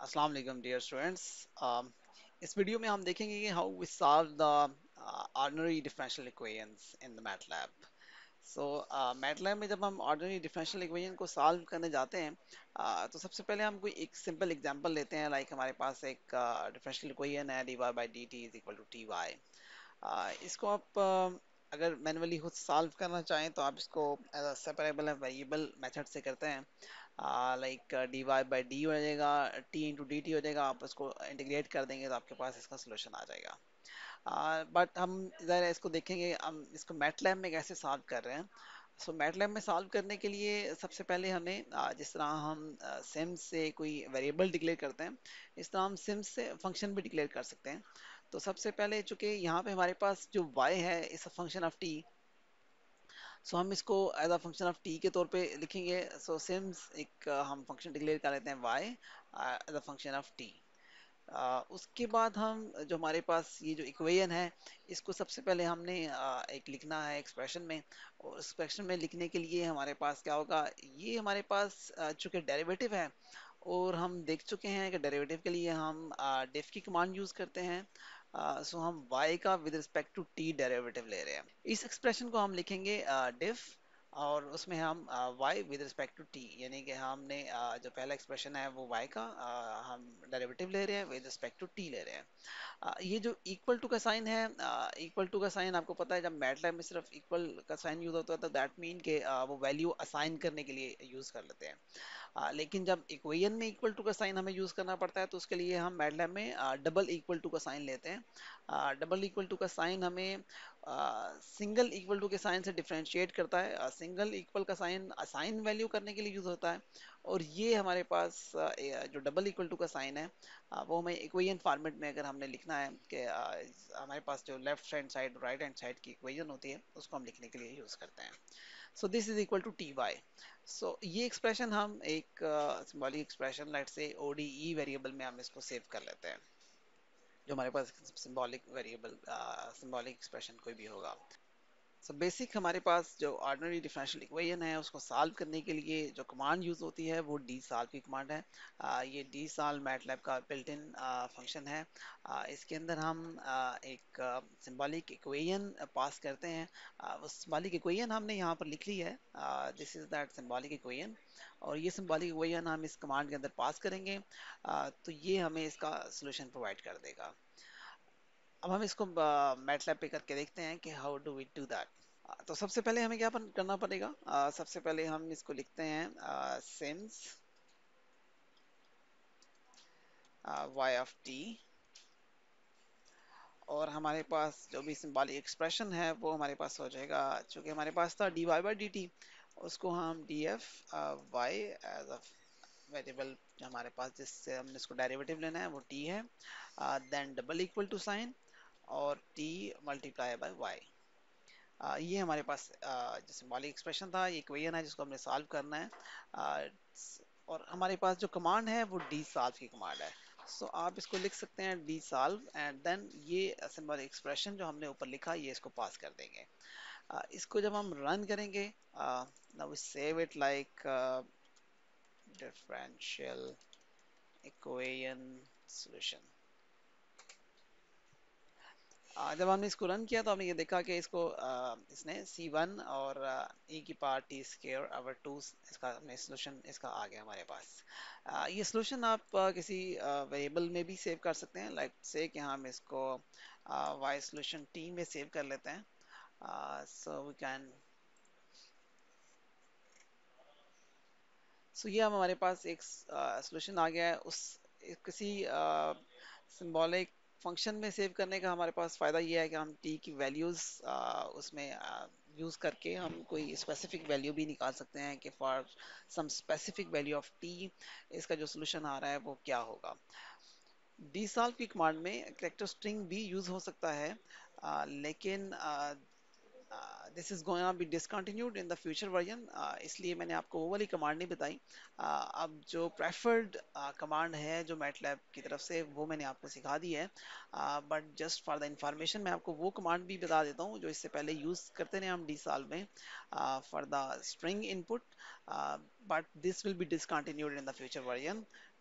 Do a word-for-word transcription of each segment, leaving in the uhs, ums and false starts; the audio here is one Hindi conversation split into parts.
अस्सलाम वालेकुम डियर स्टूडेंट्स। इस वीडियो में हम देखेंगे कि how we solve the ordinary differential equations in the MATLAB. So MATLAB में जब हम ऑर्डिनरी डिफरेंशियल इक्वेशन को सॉल्व करने जाते हैं, uh, तो सबसे पहले हम कोई एक सिंपल एग्जांपल लेते हैं। लाइक हमारे पास एक डिफरेंशियल इक्वेशन है, D Y by D T is equal to T Y. इसको आप uh, अगर मैनुअली खुद सॉल्व करना चाहें तो आप इसको सेपरेबल वेरिएबल मेथड से करते हैं। Like D Y by D हो जाएगा, टी इंटू डी टी हो जाएगा। आप उसको इंटीग्रेट कर देंगे तो आपके पास इसका सोल्यूशन आ जाएगा। बट uh, हम ज़रा इसको देखेंगे हम इसको मैटलैब में कैसे सॉल्व कर रहे हैं। सो मैटलैब में सॉल्व करने के लिए सबसे पहले हमें uh, जिस तरह हम सिम uh, से कोई वेरिएबल डिक्लेयर करते हैं, इस तरह हम सिम से फंक्शन भी डिक्लेयर कर सकते हैं। तो सबसे पहले चूंकि यहाँ पे हमारे पास जो y है इस फंक्शन ऑफ t, सो हम इसको as a function of t के तौर पे लिखेंगे। सो सिम्स एक uh, हम फंक्शन डिक्लेयर कर लेते हैं y as a function of t। आ, उसके बाद हम जो हमारे पास ये जो इक्वेशन है, इसको सबसे पहले हमने आ, एक लिखना है एक्सप्रेशन में। और एक्सप्रेशन में लिखने के लिए हमारे पास क्या होगा, ये हमारे पास आ, चूंकि डेरिवेटिव है और हम देख चुके हैं कि डेरिवेटिव के लिए हम डिफ की कमांड यूज करते हैं। सो हम y का with respect to t derivative ले रहे हैं। इस एक्सप्रेशन को हम लिखेंगे डिफ, और उसमें हम y with respect to t, यानी कि हमने uh, जो पहला एक्सप्रेशन है वो y का uh, हम डेरिवेटिव ले रहे हैं, विद रिस्पेक्ट टू t ले रहे हैं। आ, ये जो इक्वल टू का साइन है, इक्वल टू का साइन आपको पता है जब मैटलैब में सिर्फ इक्वल का साइन यूज होता है तो दैट मीन के आ, वो वैल्यू असाइन करने के लिए यूज कर लेते हैं। आ, लेकिन जब इक्वेशन में इक्वल टू का साइन हमें यूज करना पड़ता है तो उसके लिए हम मैटलैब में डबल इक्वल टू का साइन लेते हैं। डबल इक्वल टू का साइन हमें सिंगल इक्वल टू के साइन से डिफरेंशिएट करता है। सिंगल इक्वल का साइन असाइन वैल्यू करने के लिए यूज होता है, और ये हमारे पास आ, जो डबल इक्वल टू का साइन है, आ, वो हमें इक्वेशन फॉर्मेट में अगर हमने लिखना है कि आ, हमारे पास जो left hand side right hand side की इक्वेशन होती है उसको हम लिखने के लिए यूज करते हैं। So this is equal to T y. So ये एक्सप्रेशन हम एक symbolic expression let's say ODE variable में हम इसको सेव कर लेते हैं, जो हमारे पास सिंबॉलिक वेरिएबल सिंबॉलिक एक्सप्रेशन कोई भी होगा। सो so बेसिक हमारे पास जो ऑर्डिनरी डिफरेंशियल इक्वेशन है उसको सॉल्व करने के लिए जो कमांड यूज होती है वो डी सॉल्व की कमांड है। आ, ये डी सॉल्व मैटलैब का बिल्ट इन फंक्शन है। आ, इसके अंदर हम आ, एक सिंबॉलिक इक्वेशन पास करते हैं। आ, वो सिंबॉलिक इक्वेशन हमने यहाँ पर लिख ली है, this is that symbolic equation. और ये सिंबॉलिक इक्वेशन हम इस कमांड के अंदर पास करेंगे, आ, तो ये हमें इसका सोल्यूशन प्रोवाइड कर देगा। अब हम इसको मैटलैब पे करके देखते हैं कि how do we do that. आ, तो सबसे पहले हमें क्या पन- करना पड़ेगा, आ, सबसे पहले हम इसको लिखते हैं सिम्स वाई ऑफ टी, और हमारे पास जो भी सिंबॉलिक एक्सप्रेशन है वो हमारे पास हो जाएगा। चूंकि हमारे पास था d Y by D t, उसको हम d f y as a variable हमारे पास जिससे हमने इसको डेरिवेटिव लेना है वो टी है, then double equal to sign और टी मल्टीप्लाई बाय वाई। आ, ये हमारे पास आ, जो सिंबॉलिक एक्सप्रेशन था, ये इक्वेशन है जिसको हमने सॉल्व करना है। आ, और हमारे पास जो कमांड है वो डी सॉल्व की कमांड है। सो so, आप इसको लिख सकते हैं डी सॉल्व, एंड देन ये सिंबॉलिक एक्सप्रेशन जो हमने ऊपर लिखा ये इसको पास कर देंगे। आ, इसको जब हम रन करेंगे, now we save it like differential equation solution. आ, जब हमने इसको रन किया तो हमने ये देखा कि इसको आ, इसने सी वन और ई की power t square over two, इसका हमने सोल्यूशन इसका आ गया हमारे पास। आ, ये सोल्यूशन आप आ, किसी वेरिएबल में भी सेव कर सकते हैं। लाइक से कि हम इसको वाई सोल्यूशन टी में सेव कर लेते हैं। सो वी कैन, सो ये हम हमारे पास एक सोल्यूशन आ गया है। उस एक किसी सिंबॉलिक फंक्शन में सेव करने का हमारे पास फ़ायदा ये है कि हम टी की वैल्यूज़ उसमें यूज़ करके हम कोई स्पेसिफिक वैल्यू भी निकाल सकते हैं कि for some specific value of t इसका जो सोल्यूशन आ रहा है वो क्या होगा। डी सॉल्व की कमांड में कैरेक्टर स्ट्रिंग भी यूज़ हो सकता है, आ, लेकिन आ, this is going to be discontinued in the future version, इसलिए मैंने आपको वो वाली कमांड नहीं बताई। uh, अब जो प्रेफर्ड कमांड है जो मैटलैब की तरफ से वो मैंने आपको सिखा दी है। But just for the information मैं आपको वो कमांड भी बता देता हूँ जो इससे पहले यूज़ करते रहे हम डी सॉल्व में for the string input, but this will be discontinued in the future version.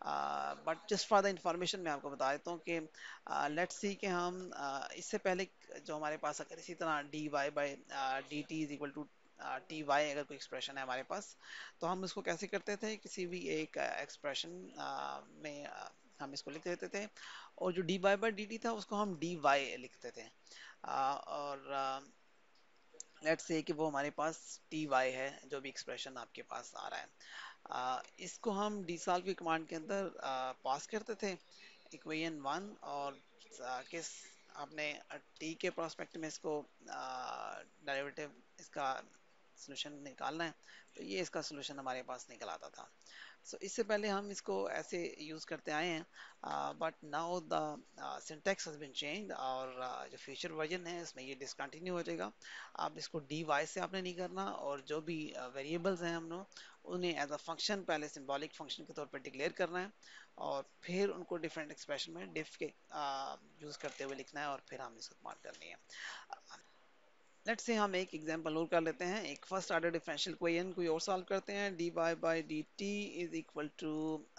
But just for the information मैं आपको बता देता हूँ कि लेट्स सी कि हम uh, इससे पहले जो हमारे पास अगर इसी तरह d Y by D T is equal to T y अगर कोई एक्सप्रेशन है हमारे पास, तो हम इसको कैसे करते थे, किसी भी एक एक्सप्रेशन uh, में uh, हम इसको लिख देते थे, और जो d Y by D t था उसको हम डी वाई लिखते थे। uh, और लेट्स से कि वो हमारे पास टी वाई है, जो भी एक्सप्रेशन आपके पास आ रहा है। आ, इसको हम डीसॉल्व की कमांड के अंदर पास करते थे इक्वेशन वन, और आ, किस आपने टी के प्रोस्पेक्ट में इसको डेरिवेटिव इसका सोल्यूशन निकालना है, तो ये इसका सोल्यूशन हमारे पास निकल आता था। सो so, इससे पहले हम इसको ऐसे यूज करते आए हैं, but now the syntax has been changed, और uh, जो फ्यूचर वर्जन है इसमें ये डिसकंटिन्यू हो जाएगा। आप इसको डी वाई से आपने नहीं करना, और जो भी वेरिएबल्स uh, हैं हम लोग उन्हें एज अ फंक्शन पहले सिंबॉलिक फंक्शन के तौर पर डिक्लेयर करना है, और फिर उनको डिफरेंट एक्सप्रेशन में डिफ के यूज uh, करते हुए लिखना है, और फिर हम इसको कमांड करनी है। लेट्स से हम एक एग्जांपल और कर लेते हैं, एक फर्स्ट ऑर्डर डिफरेंशियल इक्वेशन कोई और सॉल्व करते हैं। D Y by D T is equal to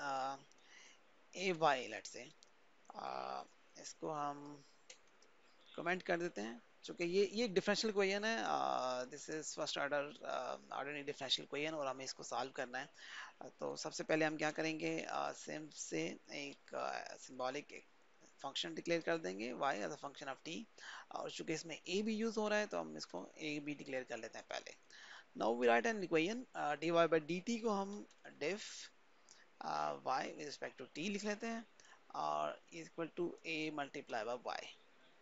a y, let's say इसको हम कमेंट कर देते हैं, क्योंकि ये ये डिफरेंशियल इक्वेशन है, this is first order ordinary differential equation, और हमें इसको सॉल्व करना है। uh, तो सबसे पहले हम क्या करेंगे, सेम uh, से एक सिंबॉलिक uh, फंक्शन डिक्लेयर कर देंगे y as a function of t, और चूंकि इसमें a भी यूज हो रहा है तो हम इसको a भी डिक्लेयर कर लेते हैं पहले। Now we write an equation dy by dt को हम diff y with respect to t लिख लेते हैं, और equal to a multiply by y।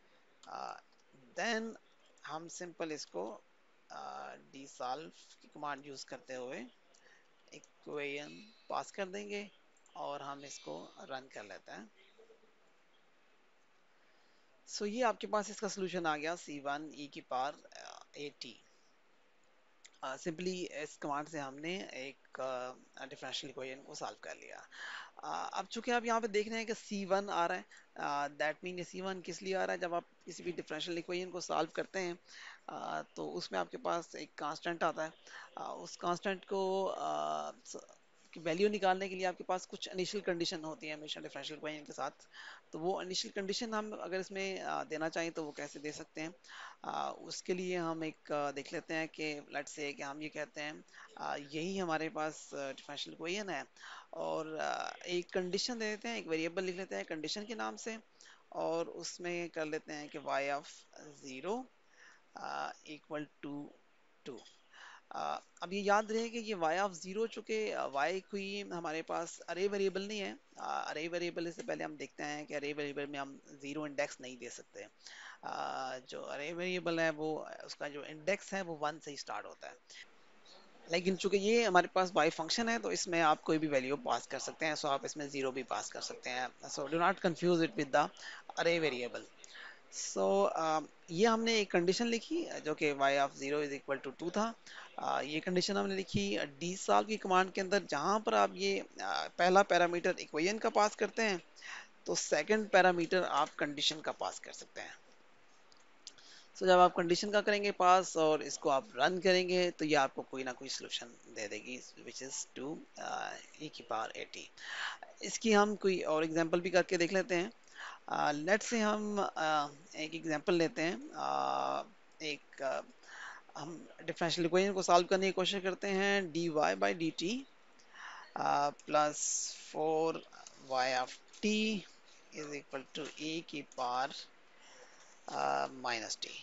Then हम सिंपल इसको डी सॉल्व की कमांड यूज करते हुए इक्वेशन पास कर देंगे, और हम इसको रन कर लेते हैं। सो so, ये आपके पास इसका सोल्यूशन आ गया सी वन ई की पावर ए टी। सिंपली इस कमांड से हमने एक डिफरेंशियल इक्वेशन को सॉल्व कर लिया। uh, अब चूंकि आप यहाँ पे देख रहे हैं कि सी वन आ रहा है, दैट मीन सी वन किस लिए आ रहा है, जब आप किसी भी डिफरेंशियल इक्वेशन को सॉल्व करते हैं uh, तो उसमें आपके पास एक कांस्टेंट आता है। uh, उस कांस्टेंट को uh, की वैल्यू निकालने के लिए आपके पास कुछ इनिशियल कंडीशन होती है हमेशा डिफरेंशियल इक्वेशन के साथ। तो वो इनिशियल कंडीशन हम अगर इसमें आ, देना चाहें तो वो कैसे दे सकते हैं, आ, उसके लिए हम एक आ, देख लेते हैं कि लेट्स से कि हम ये कहते हैं आ, यही हमारे पास डिफरेंशियल इक्वेशन है, और आ, एक कंडीशन दे देते हैं, एक वेरिएबल लिख लेते हैं कंडीशन के नाम से, और उसमें कर लेते हैं कि y of zero equal to two. Uh, अब ये याद रहे कि ये y ऑफ जीरो, चूंकि y कोई हमारे पास अरे वेरिएबल नहीं है। अरे वेरिएबल से पहले हम देखते हैं कि अरे वेरिएबल में हम जीरो इंडेक्स नहीं दे सकते। uh, जो अरे वेरिएबल है वो उसका जो इंडेक्स है वो वन से ही स्टार्ट होता है, लेकिन चूंकि ये हमारे पास y फंक्शन है तो इसमें आप कोई भी वैल्यू पास कर सकते हैं, सो आप इसमें जीरो भी पास कर सकते हैं। So do not confuse it with the array variable. So so, uh, ये हमने एक कंडीशन लिखी जो कि y of zero is equal to two था। uh, ये कंडीशन हमने लिखी डी सॉल्व की कमांड के अंदर, जहां पर आप ये uh, पहला पैरामीटर इक्वेशन का पास करते हैं तो सेकंड पैरामीटर आप कंडीशन का पास कर सकते हैं। सो so, जब आप कंडीशन का करेंगे पास और इसको आप रन करेंगे तो ये आपको कोई ना कोई सोल्यूशन दे देगी, विच इज टू ई की पावर एटी। इसकी हम कोई और एग्जांपल भी करके देख लेते हैं। लेट uh, से हम uh, एक एग्जांपल लेते हैं। uh, एक uh, हम डिफरेंशियल इक्वेशन को सॉल्व करने की कोशिश करते हैं, d Y by D t plus four y of t is equal to e की power minus t.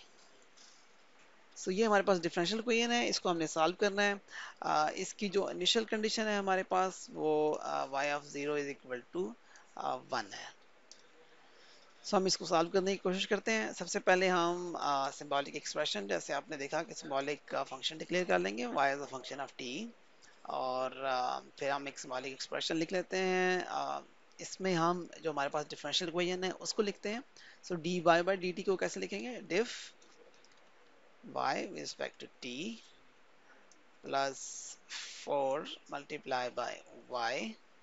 So so, ये हमारे पास डिफरेंशियल इक्वेशन है, इसको हमने सॉल्व करना है। uh, इसकी जो इनिशियल कंडीशन है हमारे पास वो y of zero is equal to one है। सो so, हम इसको सॉल्व करने की कोशिश करते हैं। सबसे पहले हम सिंबॉलिक uh, एक्सप्रेशन, जैसे आपने देखा कि सिंबॉलिक फंक्शन डिक्लेयर कर लेंगे y as a function of t, और uh, फिर हम एक सिंबॉलिक एक्सप्रेशन लिख लेते हैं। uh, इसमें हम जो हमारे पास डिफरेंशियल इक्वेशन है उसको लिखते हैं। So d Y by D t को कैसे लिखेंगे, diff y with respect to t plus four multiply by y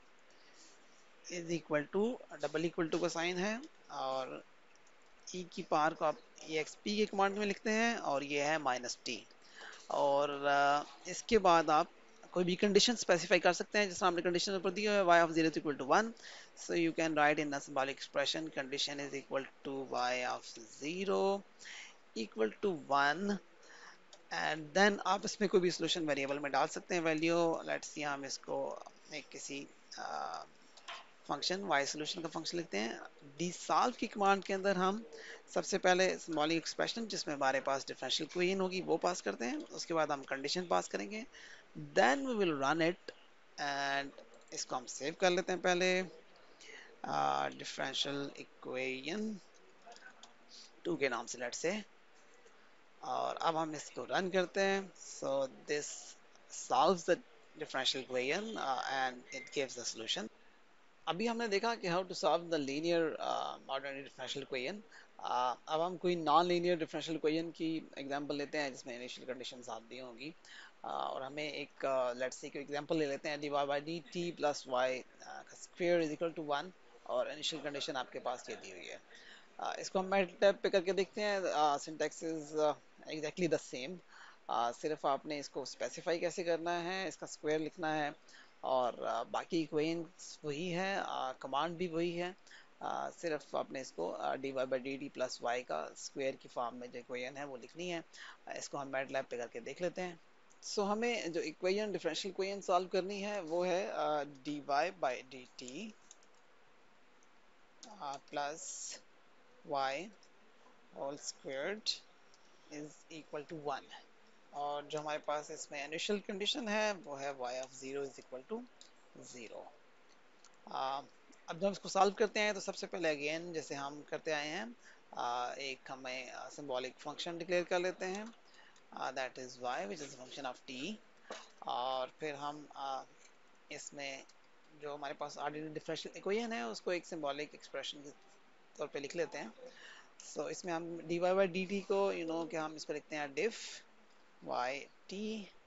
is equal to, double equal to का साइन है, और e की पावर को आप exp के कमांड में लिखते हैं, और ये है माइनस टी। और uh, इसके बाद आप कोई भी कंडीशन स्पेसिफाई कर सकते हैं, जिसमें हमने कंडीशन ऊपर दी है y of zero equal to one, so you can write in symbolic expression condition is equal to y of zero equal to one, and then आप इसमें कोई भी सोल्यूशन वेरिएबल में डाल सकते हैं वैल्यू। लेट्स सी हम इसको एक किसी फंक्शन y सोल्यूशन का फंक्शन लिखते हैं। डी सॉल्व की कमांड के अंदर हम सबसे पहले सिंबॉलिक एक्सप्रेशन जिसमें हमारे पास डिफरेंशियल इक्वेशन होगी वो पास करते हैं, उसके बाद हम कंडीशन पास करेंगे, then we will run it, and इसको हम सेव कर लेते हैं पहले डिफरेंशियल इक्वेशन टू के नाम से लेट से, और अब हम इसको रन करते हैं। So this solves the differential equation and it gives the solution. अभी हमने देखा कि how to solve the linear ordinary differential equation. अब हम कोई नॉन लीनियर डिफरेंशियल इक्वेशन की एग्जांपल लेते हैं जिसमें इनिशियल कंडीशंस आप दी होंगी, uh, और हमें एक लेट्स से कोई एग्जांपल ले लेते हैं d Y by D t plus y का square is equal to one, और इनिशियल कंडीशन आपके पास ये दी हुई है। Uh, इसको हम मैटलैब पे करके देखते हैं। Syntax is exactly the same, सिर्फ आपने इसको स्पेसिफाई कैसे करना है, इसका स्क्वायर लिखना है, और uh, बाकी इक्वेशंस वही है, कमांड भी वही है। uh, सिर्फ आपने इसको d Y by D t plus y का स्क्वायर की फॉर्म में जो इक्वेशन है वो लिखनी है। uh, इसको हम मैटलैब पे करके देख लेते हैं। सो so, हमें जो इक्वेशन डिफरेंशियल इक्वेशन सॉल्व करनी है वो है D Y by D t plus y whole squared is equal to one, और जो हमारे पास इसमें इनिशियल कंडीशन है वो है y of zero is equal to zero. अब जब इसको सॉल्व करते हैं तो सबसे पहले अगेन जैसे हम करते आए हैं, uh, एक हमें सिंबॉलिक फंक्शन डिक्लेयर कर लेते हैं, that is y which is function of t, और फिर हम uh, इसमें जो हमारे पास ऑर्डिनरी डिफरेंशियल इक्वेशन है उसको एक सिंबॉलिक एक्सप्रेशन के तौर पे लिख लेते हैं। सो so, इसमें हम d Y by D t को यू you नो know, कि हम इसको लिखते हैं diff y t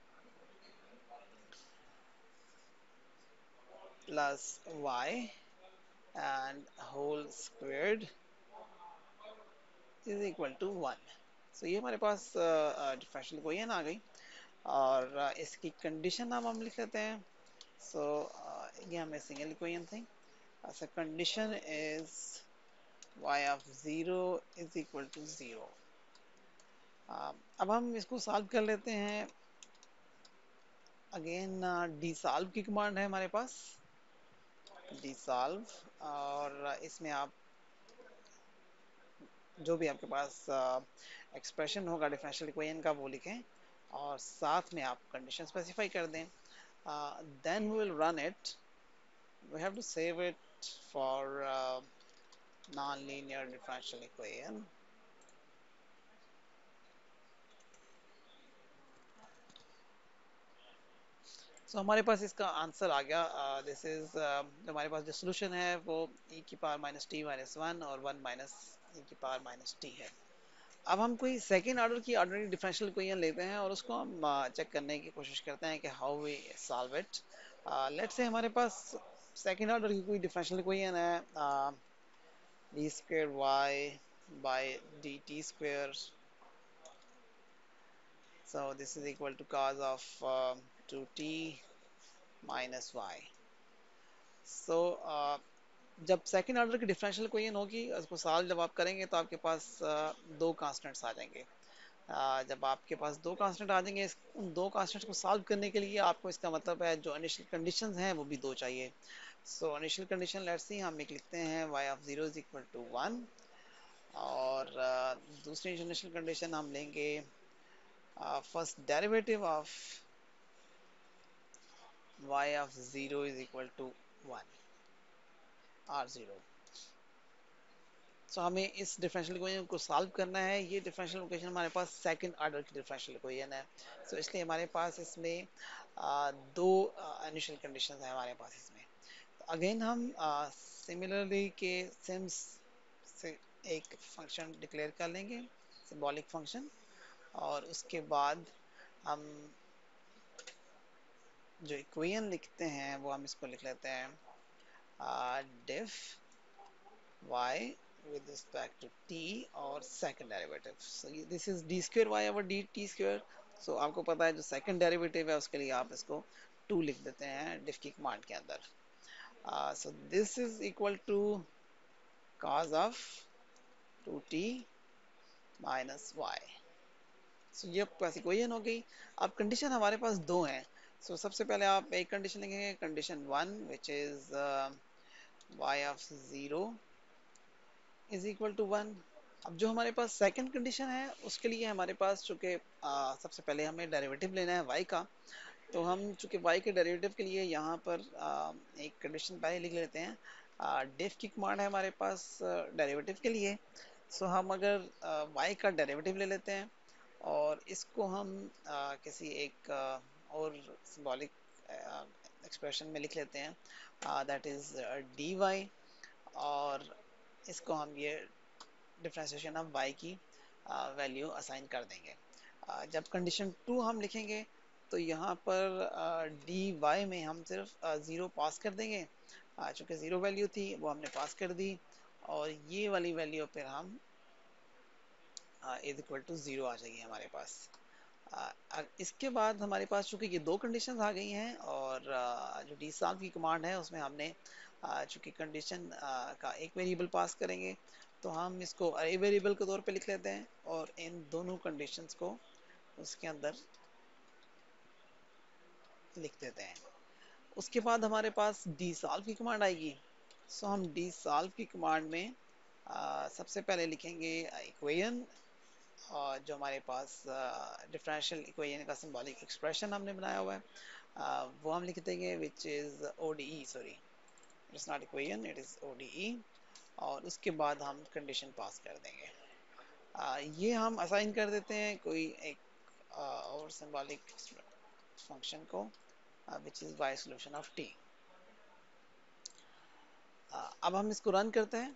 plus y and whole squared is equal to one. So ये हमारे पास डिफरेंशियल इक्वेशन आ गई, और uh, इसकी कंडीशन हम हम लिख लेते हैं। सो so, uh, ये हमें सिंगल इक्वेशन थी। So condition is y of zero is equal to zero. अब हम इसको सॉल्व कर लेते हैं। अगेन डी सॉल्व की कमांड है हमारे पास, डी सॉल्व, और इसमें आप जो भी आपके पास एक्सप्रेशन uh, होगा डिफरेंशियल इक्वेशन का वो लिखें, और साथ में आप कंडीशन स्पेसिफाई कर दें, then we will run it. We have to save it for non linear differential equation. So so, हमारे पास इसका आंसर आ गया। दिस इज जो हमारे पास जो सोल्यूशन है वो e की power minus t minus one और वन माइनस e की पावर माइनस टी है। अब हम कोई सेकेंड ऑर्डर की ऑर्डिनरी डिफरेंशियल इक्वेशन लेते हैं और उसको हम चेक uh, करने की कोशिश करते हैं कि how we solve it. Let's say हमारे पास सेकेंड ऑर्डर की कोई डिफरेंशियल इक्वेशन है, d square y by D t square, so this is equal to cos of two t minus y. So जब सेकेंड ऑर्डर की डिफरेंशियल इक्वेशन होगी उसको सॉल्व जब आप करेंगे तो आपके पास uh, दो कांस्टेंट्स आ जाएंगे। uh, जब आपके पास दो कांस्टेंट आ जाएंगे, इस उन दो कांस्टेंट्स को सॉल्व करने के लिए आपको इसका मतलब है जो इनिशियल कंडीशंस हैं वो भी दो चाहिए। So initial condition let's see हम एक लिखते हैं y of zero is equal to one, और uh, दूसरी इनिशियल कंडीशन हम लेंगे first derivative of y of zero is equal to one, or zero. So so, हमें इस डिफरेंशियल इक्वेशन को सॉल्व करना है। ये डिफरेंशियल इक्वेशन हमारे पास सेकंड ऑर्डर की डिफरेंशियल इक्वेशन है। सो so, इसलिए हमारे पास इसमें आ, दो इनिशियल कंडीशंस हैं हमारे पास इसमें। अगेन हम सिमिलरली के सिम्स से एक फंक्शन डिक्लेयर कर लेंगे, सिंबॉलिक फंक्शन, और उसके बाद हम जो इक्वेशन लिखते हैं वो हम इसको लिख लेते हैं डिफ y with respect to t और second derivative. So this is d square y over dt square. So आपको पता है जो second derivative है उसके लिए आप इसको टू लिख देते हैं डिफ की कमांड के अंदर। So this is equal to cos of two t minus y. So ये आपकी इक्वेशन हो गई। अब कंडीशन हमारे पास दो हैं। सो so, सबसे पहले आप एक कंडीशन लिखेंगे, condition one which is y of zero is equal to one. अब जो हमारे पास सेकंड कंडीशन है उसके लिए हमारे पास चूंकि uh, सबसे पहले हमें डेरिवेटिव लेना है y का, तो हम चूंकि y के डेरिवेटिव के लिए यहाँ पर आ, एक कंडीशन पहले लिख लेते हैं। डिफ की कमांड है हमारे पास डेरिवेटिव के लिए। सो हम अगर आ, y का डेरिवेटिव ले लेते हैं और इसको हम आ, किसी एक आ, और सिंबॉलिक एक्सप्रेशन में लिख लेते हैं, दैट इज डी वाई। और इसको हम ये डिफ्रेंशिएशन ऑफ y की वैल्यू असाइन कर देंगे। आ, जब कंडीशन टू हम लिखेंगे तो यहाँ पर डी वाई में हम सिर्फ ज़ीरो पास कर देंगे। आ, चूँकि ज़ीरो वैल्यू थी वो हमने पास कर दी, और ये वाली वैल्यू फिर हम इज इक्वल टू ज़ीरो आ जाएगी हमारे पास। आ, इसके बाद हमारे पास चूँकि ये दो कंडीशंस आ गई हैं, और आ, जो डी सॉल्व की कमांड है उसमें हमने चूँकि कंडीशन का एक वेरिएबल पास करेंगे, तो हम इसको अरे वेरिएबल के तौर पे लिख लेते हैं और इन दोनों कंडीशंस को उसके अंदर लिख देते हैं। उसके बाद हमारे पास डी सॉल्व की कमांड आएगी। सो हम डी सॉल्व की कमांड में आ, सबसे पहले लिखेंगे इक्वेशन, और जो हमारे पास डिफरेंशियल इक्वेशन का सिंबॉलिक एक्सप्रेशन हमने बनाया हुआ है, आ, वो हम लिख देंगे which is ODE, sorry it's not equation, it is ODE. और उसके बाद हम कंडीशन पास कर देंगे। आ, ये हम असाइन कर देते हैं कोई एक आ, और सिंबॉलिक फंक्शन को, which is y solution of t। अब हम इसको रन करते हैं।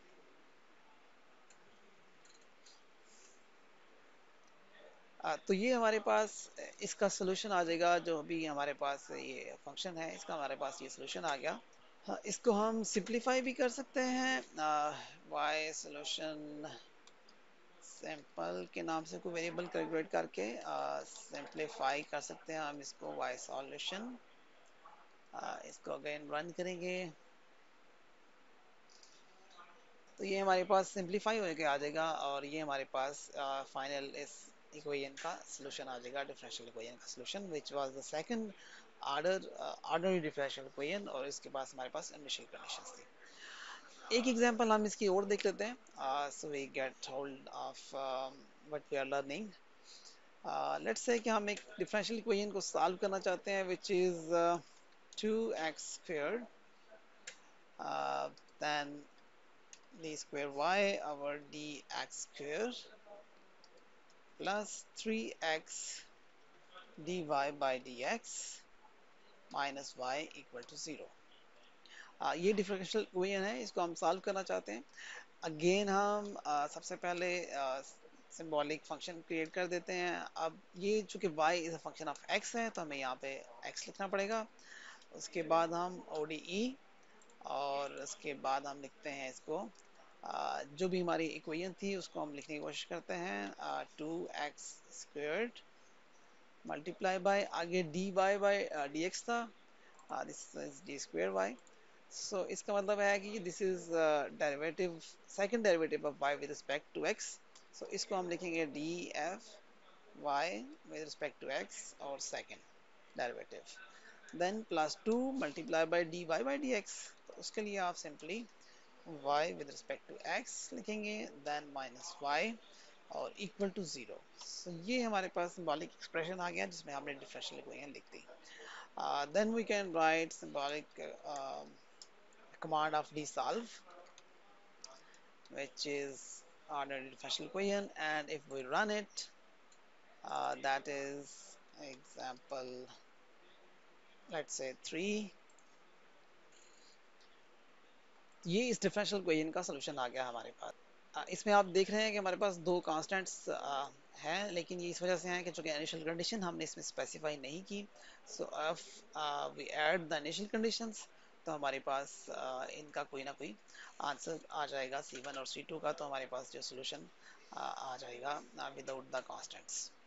आ, तो ये हमारे पास इसका सोल्यूशन आ जाएगा। जो भी हमारे पास ये फंक्शन है इसका हमारे पास ये सोल्यूशन आ गया। हाँ, इसको हम सिंप्लीफाई भी कर सकते हैं। y सोल्यूशन सैंपल के नाम से कोई वेरिएबल कैलकुलेट करके सिंप्लीफाई कर सकते हैं हम इसको y सॉल्यूशन। इसको अगेन रन करेंगे तो ये हमारे पास सिंप्लीफाई होकर आ जाएगा, और ये हमारे पास फाइनल इस इक्वेशन का सॉल्यूशन आ जाएगा, डिफरेंशियल इक्वेशन का solution which was the second order ordinary differential equation. और इसके पास हमारे पास इनिशियल कंडीशंस थी। एक एग्जांपल हम इसकी और देख लेते हैं, so we get hold of what we are learning. Let's say कि हम एक डिफरेंशियल इक्वेशन को सॉल्व करना चाहते हैं which is two x squared then d square y over dx square plus three x dy by dx minus y equal to zero. आ, ये डिफरेंशियल इक्वेशन है, इसको हम सॉल्व करना चाहते हैं। अगेन हम आ, सबसे पहले सिंबॉलिक फंक्शन क्रिएट कर देते हैं। अब ये चूंकि y is a function of x है तो हमें यहाँ पे x लिखना पड़ेगा। उसके बाद हम O D E, और उसके बाद हम लिखते हैं इसको Uh, जो भी हमारी इक्वेशन थी उसको हम लिखने की कोशिश करते हैं। Two x squared multiply by, आगे d Y by d x था, this is d square y. So इसका मतलब है कि this is derivative, second derivative of y with respect to x. So इसको हम लिखेंगे d f y with respect to x और second derivative, then plus two multiply by d Y by d x. तो उसके लिए आप simply y with respect to x लिखेंगे, then minus y और equal to ज़ीरो। so ये हमारे पास symbolic expression आ गया जिसमें हमने differential equation लिख दी। uh, then we can write symbolic uh, command of dsolve which is ordinary differential equation, and if we run it, uh, that is example let's say three. ये इस डिफरेंशियल इक्वेशन का सलूशन आ गया हमारे पास। आ, इसमें आप देख रहे हैं कि हमारे पास दो कांस्टेंट्स हैं, लेकिन ये इस वजह से हैं कि चूंकि इनिशियल कंडीशन हमने इसमें स्पेसिफाई नहीं की। So if we add the initial conditions तो हमारे पास आ, इनका कोई ना कोई आंसर आ जाएगा सी वन और सी टू का। तो हमारे पास जो सोल्यूशन आ जाएगा विदाउट द कांस्टेंट्स।